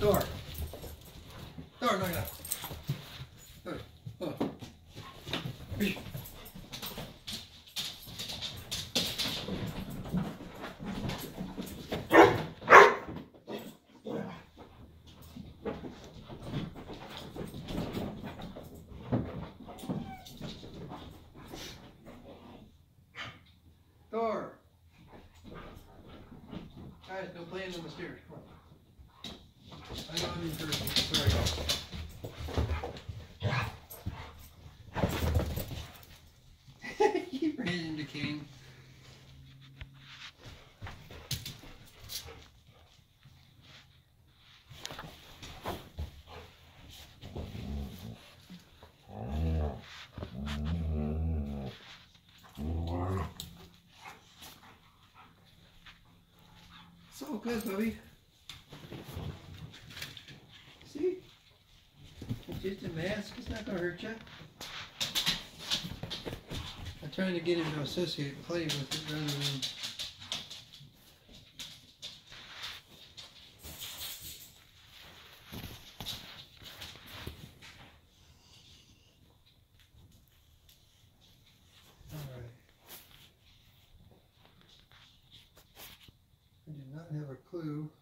Thor. Thor, knock it out. Thor. Guys, no playing on the stairs. Come on. I know I'm in person. Sorry. He ran into Cane. So good, Bubby. See? It's just a mask. It's not going to hurt you. I'm trying to get him to associate and play with it rather than... Alright. I do not have a clue.